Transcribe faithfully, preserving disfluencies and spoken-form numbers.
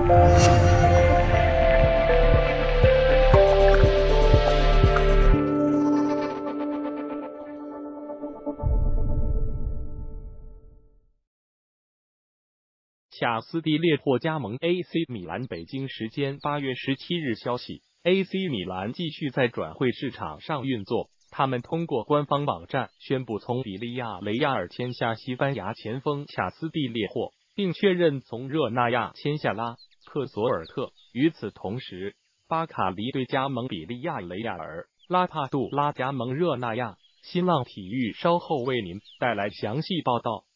卡斯蒂列获加盟 A C 米兰。北京时间八月十七日消息 ，A C 米兰继续在转会市场上运作。他们通过官方网站宣布从比利亚雷亚尔签下西班牙前锋卡斯蒂列霍，并确认从热那亚签下拉克索尔特。与此同时，巴卡离队加盟比利亚雷亚尔，拉帕杜拉加盟热那亚。新浪体育稍后为您带来详细报道。